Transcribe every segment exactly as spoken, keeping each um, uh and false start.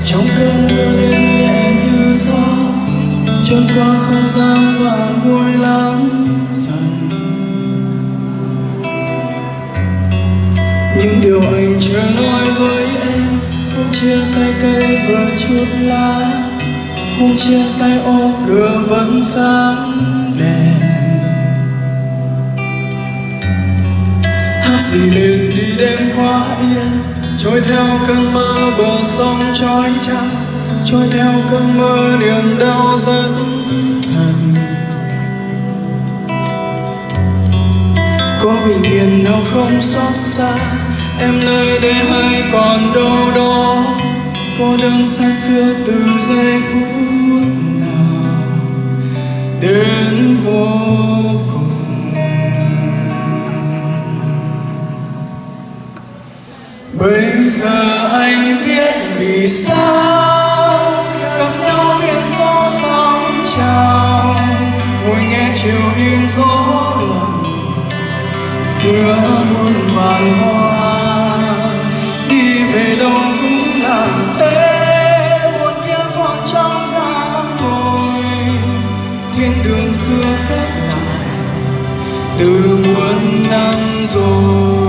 trong cơn mưa đêm nhẹ như gió trôi qua không gian và nguôi lắng dần. Những điều anh chưa nói với em, hôm chia tay cây vừa chút lá, hôm chia tay ô cửa vẫn sáng đèn. Hát gì lên đi đêm quá yên, trôi theo cơn mơ bờ sông trói trăng, trôi theo cơn mơ niềm đau rất thật. Có bình yên nào không xót xa, em nơi đây hay còn đâu đó, cô đơn xa xưa từ giây phút nào đến vô cùng. Bây giờ anh biết vì sao gặp nhau biển gió sóng trào, ngồi nghe chiều im gió lòng giữa muôn vàn hoa. Đi về đâu cũng là thế, buồn kia còn trong dáng ngồi, thiên đường xưa khép lại từ muôn năm rồi.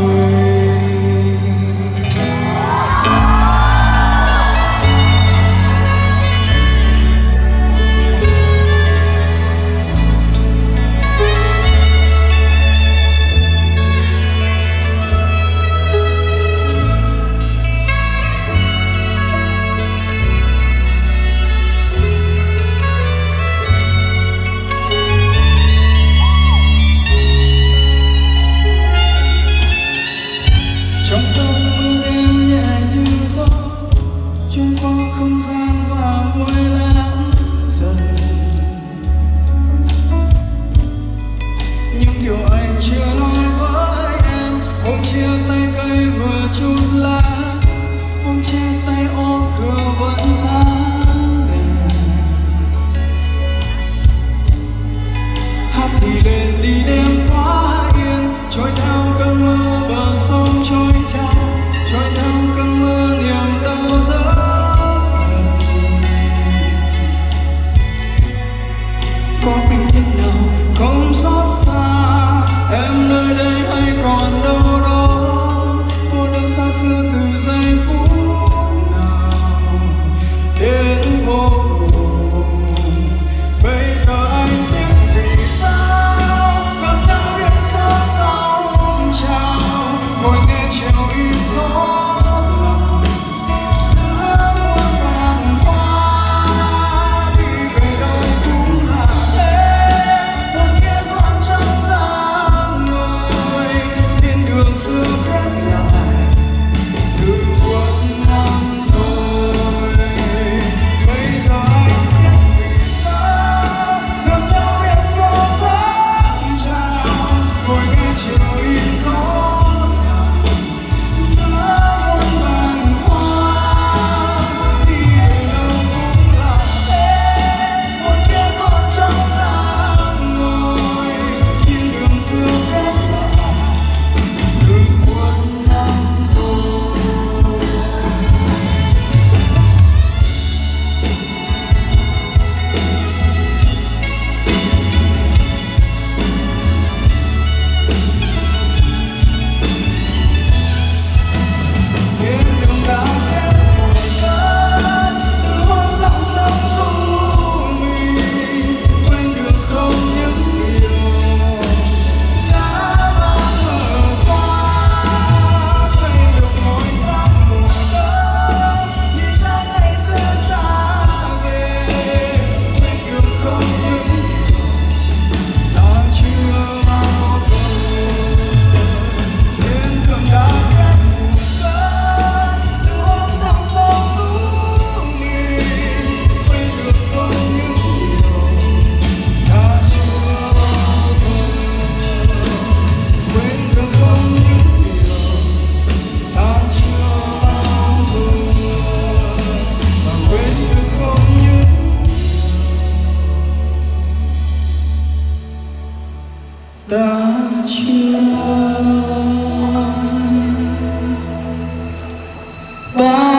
ta chưa bao